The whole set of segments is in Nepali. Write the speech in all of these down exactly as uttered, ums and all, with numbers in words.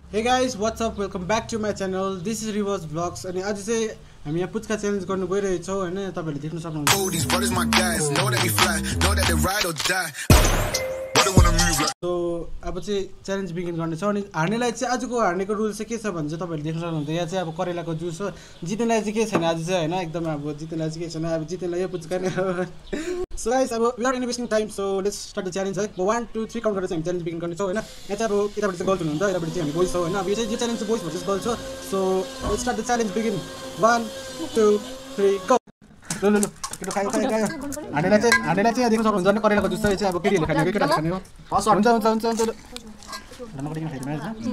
Hey guys, what's up? Welcome back to my channel. This is Rivers Vlogs. अनि आज चाहिँ हामी यहाँ पुच्का च्यालेन्ज गर्नु गइरहेछौँ हैन तपाईहरुले देख्न सक्नुहुन्छ. Oh, these brothers my guys, know that we fly, know that they ride or die. So अब चाहिँ च्यालेन्ज बिगिन गर्ने छ अनि हार्नेलाई चाहिँ आजको हार्नेको रुल चाहिँ के छ भने चाहिँ तपाईहरुले देख्न सक्नुहुन्छ. यहाँ चाहिँ अब करेलाको जुस हो. जित्नेलाई चाहिँ के छैन आज चाहिँ हैन एकदम अब जित्नेलाई चाहिँ के छैन अब जित्नेलाई यो पुच्का नै हो. So guys, अब we are investing time, so let's start the challenge. है one two three काउन्ट गरेर चाहिँ हामी च्यालेन्ज बिगिन गर्ने छौं हैन. यहाँ चाहिँ अब यताबाट चाहिँ गर्ल्स हुनुहुन्छ, यताबाट चाहिँ हामी बोइज छौं हैन. अब यो चाहिँ यो च्यालेन्ज चाहिँ बोइज भर्सेस गर्ल्स हो. So let's start the challenge begin. one two three go. ल ल ल केटो खाइ खाइ खाइ हानेलाई चाहिँ हानेलाई चाहिँ देख्न सक्नुहुन्छ नि करेलाको जुस चाहिँ अब केटीहरुले खाने केटाहरुले खाने हो. हुन्छ हुन्छ हुन्छ हुन्छ ल म कटिङ खाइदिनु हैन.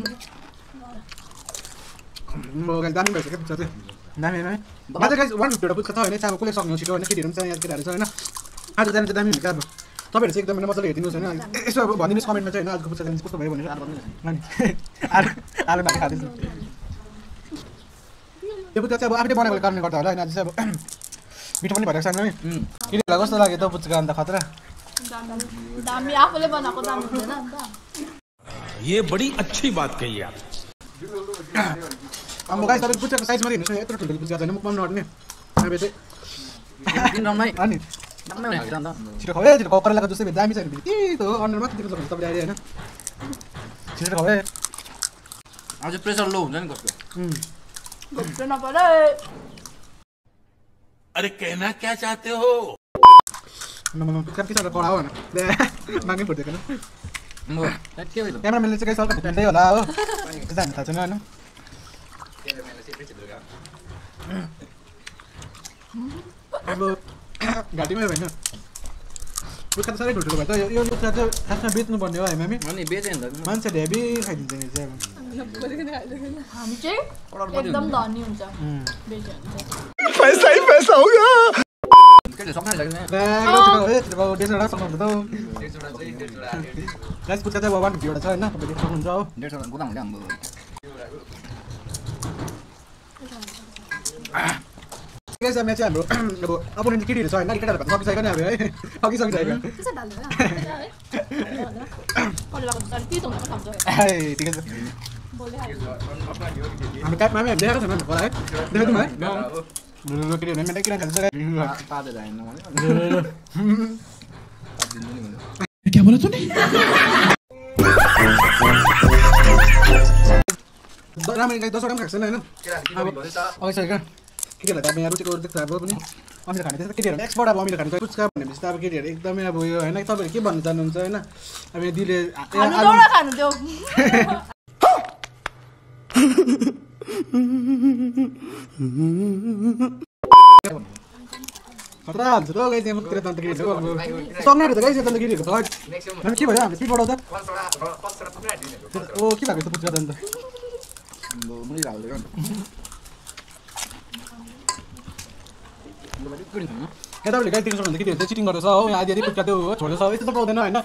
म गाइस दामी भइसक्यो के पुच्का चाहिँ दामी हैन. बाजे गाइस one fifty एउटा पुच्का छ हैन. चाहिँ अब कसले सक्ने हो छिटो हैन. केटीहरु पनि छ यहाँ केटाहरु छ हैन. आज च्यालेन्ज चाहिँ दामी हुन्छ अब तपाईहरु चाहिँ एकदम मजाले हेर्दिनुस् हैन. यसो अब भनिदिनुस् कमेन्टमा चाहिँ हैन आजको पुच्का च्यालेन्ज कस्तो भयो भनेर आर भन्नु. आलु आलु भात खादिनु. यो पुच्का चाहिँ अब आफैले बनाएको कारणले गर्दा होला हैन. आज चाहिँ अब मिठो पनि भइरहेको छ नि. किनेलाई कस्तो लाग्यो त पुच्का अन्त खतरा? दामी आफूले बनाएको दामी हुँदैन अन्त. ये बड़ी अच्छी बात कही आप. अब गाइस तपाईको पुच्काको साइजमा हेर्नुस् न यत्रो ठुलो पुच्का छैन मुखमा नअट्ने. अब चाहिँ किन रमाइ अनि दामी हुन्छ अन्त. छिटो खाऊ है छिटो करेलाको जुस चाहिँ दामी छ नि. के त हो अन्डर मात्र देख्न सक्नुहुन्छ तपाईले आइडिया हैन. छिटो खाऊ है. आज प्रेसर लो हुन्छ नि कसको. उम् घुट्न नपरे. अरे कहना क्या चाहते हो? नमन पुच्का के छ कडा हो हैन. मागे फुट्दै किन. म के भयो? क्यामेराम्यानले चाहिँ गाइस हल्का भित्दै होला हो. त्यता हामी थाहा छैन हैन. अब घाटीमै होइन पुच्का त साह्रै ठुल्ठुलो भयो त. यो पुच्का चाहिँ खासमा बेच्नु पर्ने हो हामी. अनि बेचे नि त. मान्छेले हेभी खाइदिन्छ नि चाहिँ हामी चाहिँ एकदम धनी हुन्छ. बेचे हुन्छ. पैसा ही पैसा होगा. केले सक्नै लाग्दैन. अब डेढ सौ सक्नुहुन्छ त. गाइस पुच्का चाहिँ one fifty एउटा छ हैन. तपाईले सक्नुहुन्छ हो. डेढ सौ गोदाम हुन्छ हाम्रो. गाइस अब यहाँ चाहिँ हाम्रो अब अपोनेन्ट केटीहरु छ हैन. केटाहरु भन्न सकिसक्यो नि अब है. अघि सकिसक्यो. त्यसै डाल्नु है. करेलाको जुस अलि पितो हुन्छ खान्छ. ए ठीक छ. बोले हाल्नु. हाम्रो कापमा हामी देखाएको छैन नि होला है. देखाइदिउँ है. ल ल ल केटीहरु मैले किन खान्छ पादेर हैन भने. क्या बोला तूने? रामेन गाइस दस वटा पनि खाएको छैन हैन. अब अघि सकिसक्यो. केटीहरुलाई त अब यहाँ रुचिको देख्छ अब पनि अमिलो खाने त्यस्तो केटीहरु एक्सपर्ट अब अमिलो खाने पुच्का भनेपछि त अब केटीहरु एकदमै अब यो हैन. तपाईहरु के भन्न चाहनुहुन्छ हैन. अब यहाँ दिले खानु दौडा खानु देऊ. खतरा हुन्छ त गाइस यहाँ मुखतिर तन्त्र केटीहरु सक्ने त गाइस तन्त्र केटीहरु थर्ड अनि के भयो हामीले स्पिड बढाउँदा ओ के भएको त पुच्का तन्त्र मुली हाल्दै गर्नु. यहाँ तपाईँले गाइड दिनु सक्नुहुन्छ केटीहरु चाहिँ चिटिङ गर्दैछ हो. यहाँ आधी आधी पुच्का त्यो छोड्दैछ यस्तो त पाउँदैन हैन.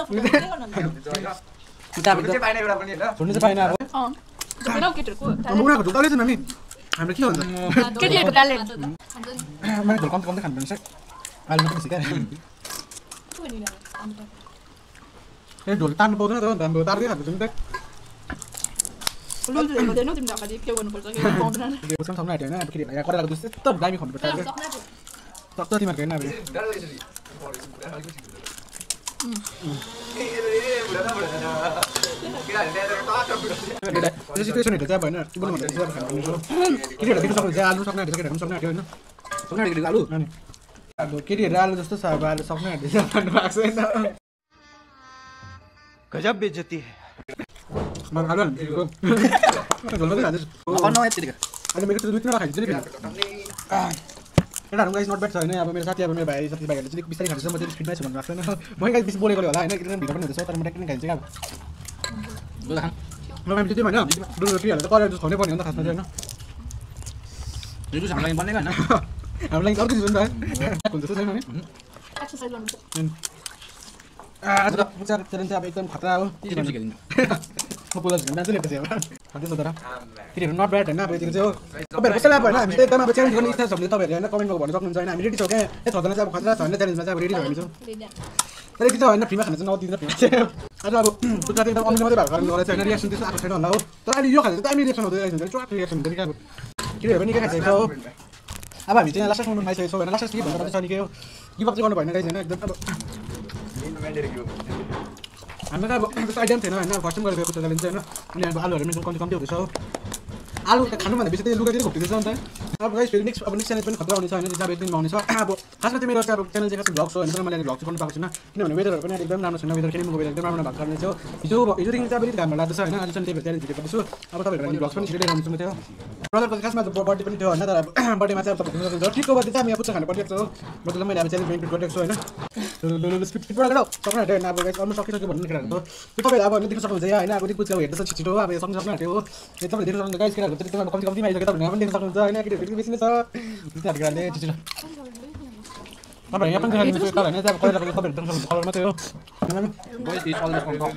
छोड्नु चाहिँ पाएन अब. अँ बिना केटीहरुको मुनाको ढुकाले छ नानी हाम्रो के भन्छ केटीहरुको ट्यालेन्ट. मैले ढुल कम्ती कम्ती खानु पर्छ. आलु पनि सिकाए. ए ढुल तान्नु पाउँदैन त हाम्रो तार्दै खान्छ तिमी त. लुल लुल हुँदैन तिमीले अगाडि के गर्नुपर्छ के पाउँदैन. त्यो पनि सक्नु आँट्यो हैन. अब केटीहरु यहाँ करेलाको जुस यस्तो दामी खानु पर्छ. सक्छ तिमीहरुको हैन अब. यो सिचुएसन हेर्दा चाहिँ अब हैन तिमीले भन्दा चाहिँ खानु पर्छ. केटीहरु देख्न सक्नुहुन्छ आलु सक्नु आँट्यो केटीहरु पनि सक्नु आँट्यो हैन. सक्नै केटीको आलु. अनि अब केटीहरु आलु जस्तो छ अब आलु सक्नु आँट्यो भन्नु भएको छैन. गजब बेइज्जती है. म आलु हाल्छु. ढोल मात्रै हाल्छु. नगर्नु यतिका. अहिले मेरो दुई तिनवटा खाइदिन्छु नि फेरि. केटाहरु गाइस नट ब्याड छ हैन. अब मेरो साथी अब मेरो भाइ साथीभाइहरुले चाहिँ बिस्तारै खान्छ. म चाहिँ स्पिडमै छु भन्नु भएको छैन. म गाइस बेसी बोलेको होला हैन. किनकि भिडियो पनि हुँदैछ तर म ट्याक्टिङ खाइदिन्छु क्या अब. ल खान. म पनि त्यति हैन. दुई रोटीहरु त करेला जुस खुवाउनै पर्ने हो नि त खासमा चाहिँ हैन. यो जुस हाम्रो लागि बनेको हैन. हाम्रो लागि अर्को जुस हो नि त. हुन्छ छैन नि. एक्सरसाइज गर्नु. आज त पुच्का च्यालेन्ज चाहिँ अब एकदम खतरा हो. के गर्नु सिकाइदिनु. म पुला झन् मान्छे लेख्दैछ अब. भन्दैछ तर केटीहरु नट ब्याड हैन. अब यतिको चाहिँ हो. तपाईहरु कसैलाई अब हैन हामी चाहिँ एकदम अब च्यालेन्ज गर्ने इच्छा छ भने तपाईहरु हैन कमेन्टमा भन्न सक्नुहुन्छ हैन. हामी रेडी छौँ के. ए छजना चाहिँ अब खतरा छ हैन च्यालेन्जमा चाहिँ अब रेडी छ हामी छौँ. तर के छ होइन फ्रीमा खान चाहिँ नदिँदैन फ्रीमा चाहिँ आज अब पुच्चा एकदम अमिलो मात्रै भएको कारणले गर्दा चाहिँ होइन रिएक्सन त्यस्तो आएको छैन होला हो तर अहिले यो खाँदा चाहिँ दामी रिएक्सन हुँदै हुन्छ च्वाक रिएक्सन हुन्छ क्या अब किनभने पनि निकै खाइसकेको छ हो अब हामी चाहिँ लास्ट टाइम खाइसकेको छौँ होइन लास्ट टाइम के भन्दा चाहिँ निकै हो गिभअप चाहिँ गर्नु भएन गाइस होइन एकदम अब हाम्रो त अब त्यस्तो आइडिया पनि थिएन होइन फर्स्ट टाइम गरेको पुच्चा च्यालेन्ज चाहिँ होइन अनि अब आलुहरू पनि कम्ती कम्ती हुँदैछ हो आलु त खानुभन्दा बेसी त्यही लुगातिर घुप्टिँदैछ नि त अब गाइस फेरि नेक्स्ट अब नेक्स्ट च्यालेन्ज पनि खतरा आउनेछ होइन त्यो अब एक दिनमा आउनेछ अब खासमा चाहिँ मेरो चाहिँ अब च्यानल चाहिँ खास भ्लग्स हो होइन तर मैले भ्लग चाहिँ गर्नु पाएको छुइनँ किनभने वेदरहरू पनि एकदम राम्रो छैन वेदर खेल्नुको वेदर एकदम राम्रो भएको कारणले चाहिँ हिजो हिजोदेखि चाहिँ अब अलिक घामहरू लाग्दैछ होइन आज चाहिँ त्यही भएर च्यालेन्ज भिडियो गर्दैछु अब तपाईँहरू भ्लग्स पनि छिटै ल्याउनु थियो ब्रदरको चाहिँ खासमा बर्थडे पनि थियो होइन तर अब बर्थडेमा चाहिँ अब तपाईँहरू ठिकको बर्थडे चाहिँ हामी पुच्चा खानु परिरहेको छ मतलब मैले अब च्यालेन्ज इन्क्लुड गरिरहेको छु होइन स्पिडबाट गरौ सक्नु आँट्यो होइन अब गाइस अलमोस्ट सकिसक्यो भन्ने केटाहरू त्यो तपाईँहरू अब देख्न सक्नुहुन्छ होइन अब पुच्चा हेर्दैछ छिटो अब सक्नु सक्नु आँट्यो हो तपाईँले देख्न सक्नुहुन्छ गाइस केटाहरू चाहिँ कम्ती कम्ती आइसक्यो तपाईँहरू पनि देख्न सक्नुहुन्छ होइन केटाहरू बेसी नै छ त्यहाँ केटाहरूले छिटो तपाईँहरू यहाँ पनि देखाइदिनु तर होइन चाहिँ अब पहिलाको तपाईँहरू देख्न सक्नुहुन्छ कलर मात्रै हो Boys, it's all the control.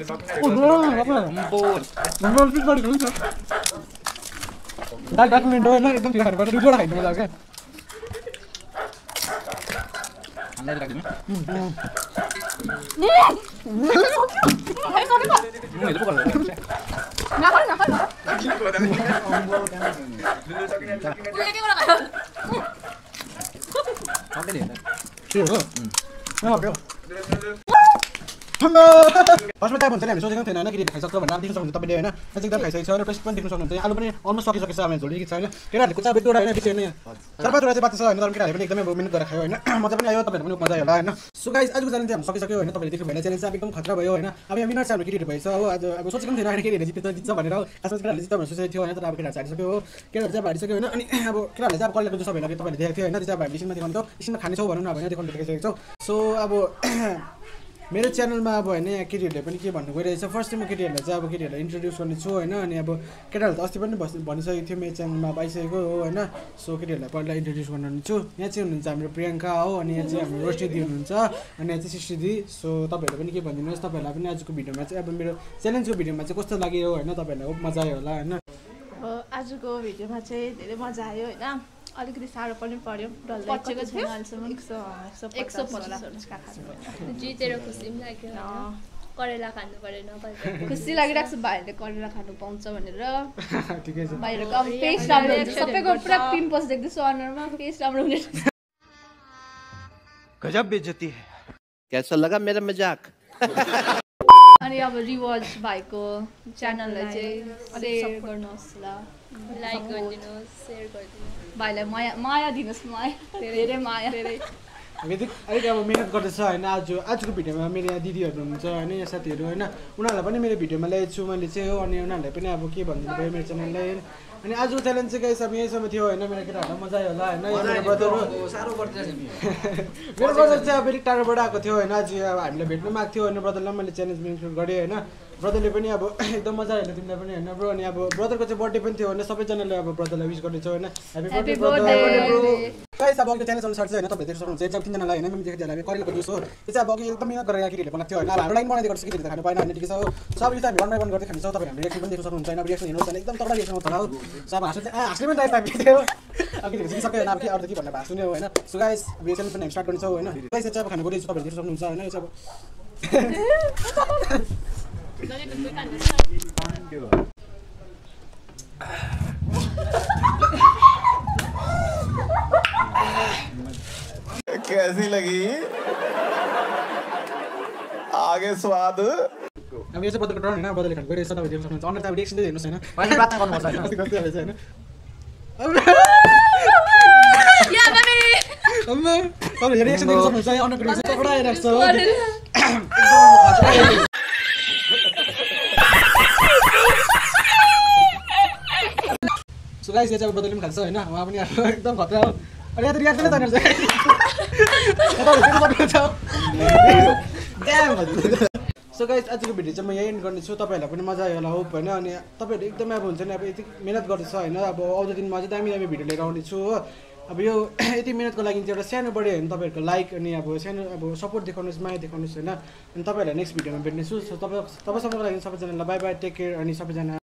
दाल डाक्युमेन्ट हो होइन एकदम त्यो खानुपर्छ दुईवटा खाइदिनु मजा क्या Anda lagi ni? Ay, sorry po. Hmm, itu bukan. Nakal, nakal. Kuya, di ko na kayo. Apa dia? Sure हो ओके फर्स्टमा चाहिँ भन्छ नि हामी सोचेको थिएन होइन कि खाइसक्छ भनेर देख्न सक्नुहुन्छ तपाईँले होइन अझै एकदम खाइसकेको छ र प्रेस पनि देख्न सक्नुहुन्छ आलु पनि अलमोस्ट सकिसकेको छ हामी झोली छ होइन केटाहरूले कुचा बेतुरा होइन बेसी होइन चार पाँचवटा चाहिँ बाँच्छ होइन तर केटाहरूले पनि एकदमै मिहिनेत गरेर खायो होइन मजा पनि आयो तपाईँहरू पनि मजा आयो होला होइन सो गाइस आजको च्यालेन्ज चाहिँ हामी सकिसक्यो होइन तपाईँले देख्नु भएन च्यालेन्ज चाहिँ एकदम खतरा भयो होइन अब यहाँ विनर चाहिँ हाम्रो केटीहरू भएछ हो आज अब सोचेको थिएन केटीहरूले जित्छ जित्छ भनेर खासमा केटाहरूले जित्छ भनेर सोचेको थियो होइन तर अब केटाहरू हारिसक्यो हो केटाहरू चाहिँ हारिसक्यो होइन अनि अब केटाहरूले चाहिँ अब कलेजको जो सबैलाई तपाईँले देखेको थियो होइन त्यो चाहिँ अब हामी एकछिनमा देखाउनु थियो एकछिनमा खानेछौँ भनौँ न अब होइन देखाउनु देखाइसकेको छौँ सो अब मेरो च्यानलमा अब होइन यहाँ केटीहरूले पनि के भन्नु गइरहेछ फर्स्ट टाइम म केटीहरूलाई चाहिँ अब केटीहरूलाई इन्ट्रोड्युस गर्नेछु होइन अनि अब केटाहरूले त अस्ति पनि बस् भनिसकेको थियो मेरो च्यानलमा आइसकेको हो होइन सो केटीहरूलाई पहिला इन्ट्रोड्युस गर्नेछु यहाँ चाहिँ हुनुहुन्छ हाम्रो प्रियङ्का हो अनि यहाँ चाहिँ हाम्रो रोष्टी दी हुनुहुन्छ अनि यहाँ चाहिँ सृष्टि दी सो तपाईँहरूले पनि के भनिदिनुहोस् तपाईँहरूलाई पनि आजको भिडियोमा चाहिँ अब मेरो च्यालेन्जको भिडियोमा चाहिँ कस्तो लाग्यो होइन तपाईँहरूलाई होप मजा आयो होला होइन आजको भिडियोमा चाहिँ धेरै मजा आयो होइन अलिकति साह्रो पनि पर्यो डल्लै एक सौ पचास जितेर खुसी पनि लाग्यो करेला खानु परेन खुसी लागिरहेको छ भाइहरूले करेला खानु पाउँछ भनेर ठिकै छ भाइहरूको अब पेस्ट राम्रो हुन्छ सबैको पुरा पिम्पल्स देख्दैछु अनुहारमा पेस्ट राम्रो हुने गजब बेइज्जती है कैसा लगा मेरा मजाक अनि अब रिवाज भाइको च्यानललाई चाहिँ सेयर गर्नुहोस् ल लाइक गरिदिनुहोस् सेयर गरिदिनुहोस् भाइलाई माया माया दिनुहोस् माया धेरै माया धेरै अलिक अलिक अब मिहिनेत गर्दैछ होइन आज आजको भिडियोमा मेरो यहाँ दिदीहरू हुनुहुन्छ होइन यहाँ साथीहरू होइन उनीहरूलाई पनि मेरो भिडियोमा ल्याएको छु मैले चाहिँ हो अनि उनीहरूलाई पनि अब के भनिदिनु भयो मेरो च्यानललाई अनि आजको च्यालेन्ज चाहिँ गाइस अब यहीसम्म थियो होइन मेरो केटाहरूलाई मजा आयो होला होइन मेरो ब्रदर साह्रो पर्छ मेरो ब्रदर चाहिँ अब अलिक टाढोबाट आएको थियो होइन आज अब हामीलाई भेट्नु पनि आएको थियो होइन ब्रदरलाई मैले च्यालेन्ज इन्क्लुड गरेँ होइन ब्रदरले पनि अब एकदम मजा आयो तिमीलाई पनि होइन ब्रो अनि अब ब्रदरको चाहिँ बर्थडे पनि थियो होइन सबैजनाले अब ब्रदरलाई विस गर्दैछ होइन ह्यापी बर्थडे ब्रो गाइस अब अघि च्यालेन्ज अनुसार चाहिँ होइन तपाईँले देख्न सक्नुहुन्छ एकदम तिनजनालाई होइन मैले देखेको थिएँ करेलाको जुस हो त्यो चाहिँ अब अघि एकदम मिहिनेत गरेर केटीहरूले बनाएको थियो होइन अब हाम्रो लाइन बनाइदिएको गर्छ केटीहरूले खानु पाएन होइन ठिकै छ हो सब यो चाहिँ हामी वन बाई वन गर्दै खान्छौँ तपाईँहरू हाम्रो रिएक्सन पनि देख्न सक्नुहुन्छ होइन रिएक्सन हेर्नुहोस् होइन एकदम तगडा रिएक्सन होला हो सो अब हाँस्नु चाहिँ हाँस्ने पनि दाइ थियो अब केटीहरू सिकिसक्यो होइन अब के अरू त के भन्ने भाषा सुन्यो होइन सो गाइस अब यो च्यालेन्ज पनि हामी स्टार्ट गर्छौँ होइन गाइस चाहिँ अब खानु गइरहेको तपाईँहरूले देख्न सक्नुहुन्छ होइन यो चाहिँ कैसी लगी आगे स्वाद अब यो चाहिँ बदलको टर्न होइन बदलले खानु गइरहेछ तपाईँले देख्न सक्नुहुन्छ अन्त अब रिएक्सन चाहिँ हेर्नुहोस् होइन Pasti प्रार्थना गर्नुपर्छ हैन कति कति हालेछ होइन या मम्मी अम्मा तपाईँले रिएक्सन देख्न सक्नुहुन्छ है अन्नको रिएक्सन तगडा आइरहेको छ सो गाइस यो चाहिँ अब बदलले पनि खान्छ होइन उहाँ पनि एकदम खतरा हो अनि यहाँ त रियाक्सन नै छैन सो गाइस आजको भिडियो चाहिँ म यही एन्ड गर्नेछु तपाईँहरूलाई पनि मजा आयो होला होप होइन अनि तपाईँहरू एकदमै अब हुन्छ नि अब यति मिहिनेत गर्दैछ होइन अब आउँदो दिनमा अझै दामी दामी भिडियो लिएर आउनेछु हो अब यो यति मिहिनेतको लागि चाहिँ एउटा सानो बढी होइन तपाईँहरूको लाइक अनि अब सानो अब सपोर्ट देखाउनुहोस् माया देखाउनुहोस् होइन अनि तपाईँहरूलाई नेक्स्ट भिडियोमा भेट्नेछु सो तपाईँ तपाईँसम्मको लागि सबैजनालाई बाई बाई टेक केयर अनि सबैजना